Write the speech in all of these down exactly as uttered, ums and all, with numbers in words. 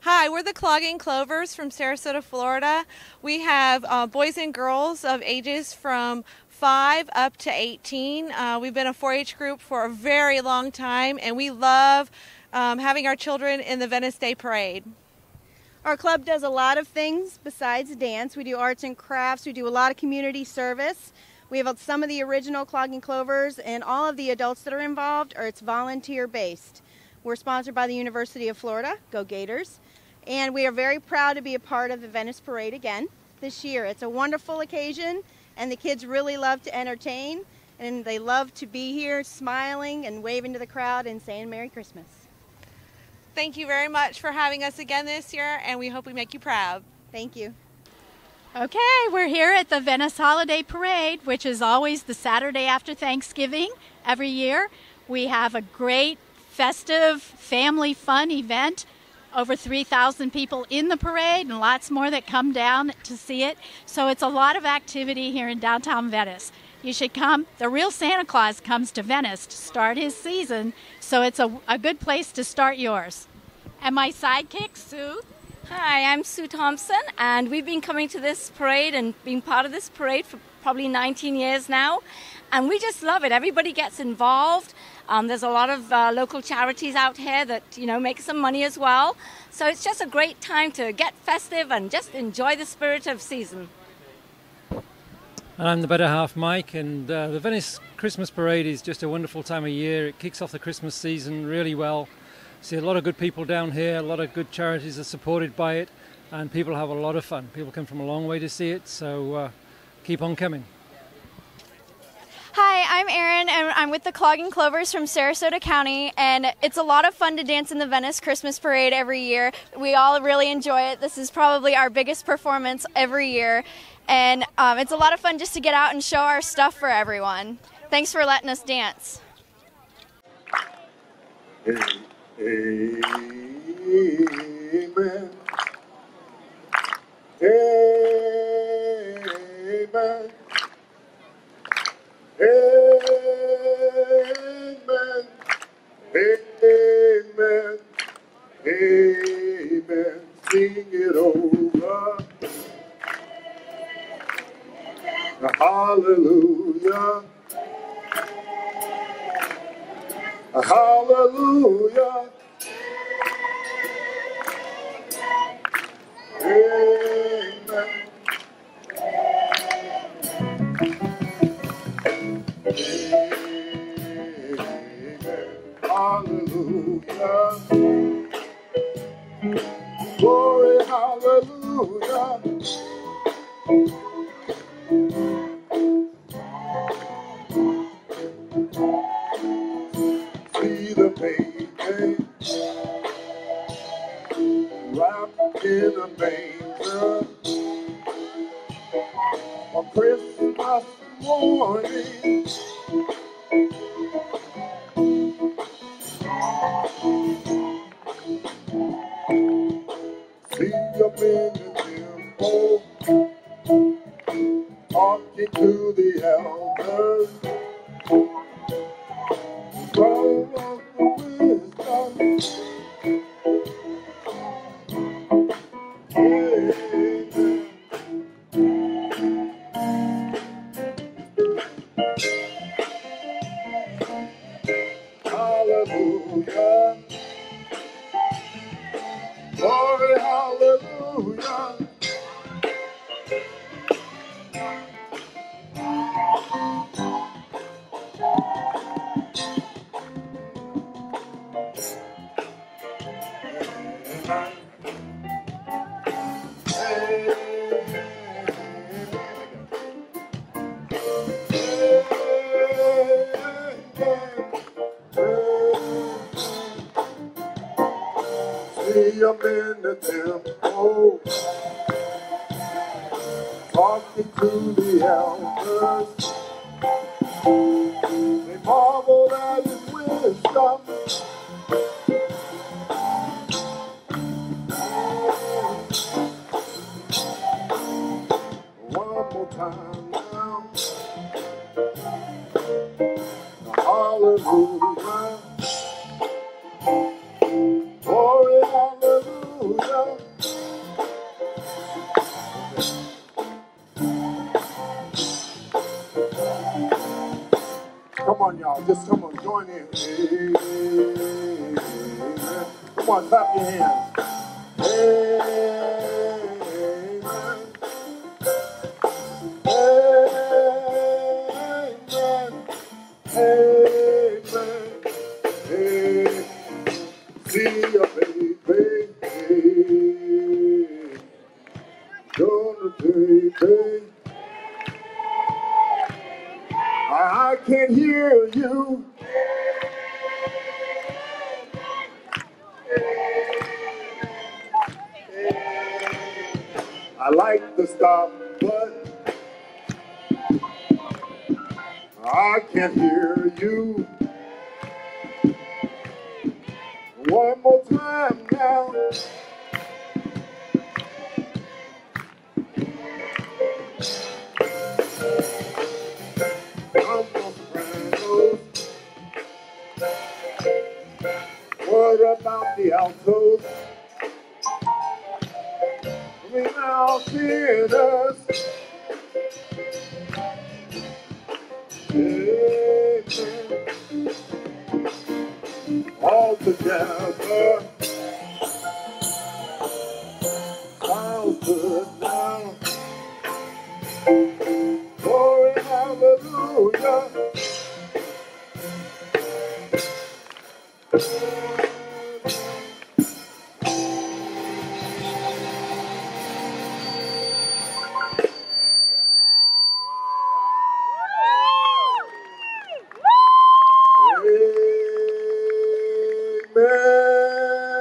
Hi, we're the Clogging Clovers from Sarasota, Florida. We have uh, boys and girls of ages from five up to eighteen. Uh, we've been a four H group for a very long time, and we love um, having our children in the Venice Day Parade. Our club does a lot of things besides dance. We do arts and crafts. We do a lot of community service. We have some of the original Clogging Clovers, and all of the adults that are involved are it's volunteer based. We're sponsored by the University of Florida, go Gators, and we are very proud to be a part of the Venice Parade again this year. It's a wonderful occasion, and the kids really love to entertain, and they love to be here smiling and waving to the crowd and saying Merry Christmas. Thank you very much for having us again this year, and we hope we make you proud. Thank you. Okay, we're here at the Venice Holiday Parade, which is always the Saturday after Thanksgiving every year. We have a great festive family fun event. Over three thousand people in the parade and lots more that come down to see it. So it's a lot of activity here in downtown Venice. You should come. The real Santa Claus comes to Venice to start his season, so it's a, a good place to start yours. And my sidekick, Sue. Hi, I'm Sue Thompson, and we've been coming to this parade and being part of this parade for probably nineteen years now, and we just love it. Everybody gets involved. Um, there's a lot of uh, local charities out here that, you know, make some money as well. So it's just a great time to get festive and just enjoy the spirit of season. And I'm the better half, Mike, and uh, the Venice Christmas Parade is just a wonderful time of year. It kicks off the Christmas season really well. See a lot of good people down here, a lot of good charities are supported by it, and people have a lot of fun. People come from a long way to see it, so uh, keep on coming. Hi, I'm Erin, and I'm with the Clogging Clovers from Sarasota County, and it's a lot of fun to dance in the Venice Christmas Parade every year. We all really enjoy it. This is probably our biggest performance every year, and um, it's a lot of fun just to get out and show our stuff for everyone. Thanks for letting us dance. Amen. Amen. Amen. Amen. Amen. Sing it over. Hallelujah. Hallelujah. Amen. Hallelujah. Glory, hallelujah. See the baby wrapped in a manger on Christmas morning. See them in the temple, talking to the elders, full of the wisdom. Amen. Hallelujah. Glory, hallelujah. See 'em in the temple, talking to the elders. They marveled at his wisdom. One more time now. Hallelujah. Glory, hallelujah. hallelujah. Come on, y'all. Just come on. Join in. Amen. Come on. Clap your hands. Amen. Amen. Amen. Amen. See a baby. Gonna baby. I can't hear you. I like to stop, but I can't hear you. One more time now. I'm no sopranos. What about the altos? We now theaters. Amen. All together. Sounds good now. Glory, hallelujah. Amen.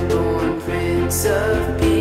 born Prince of Peace.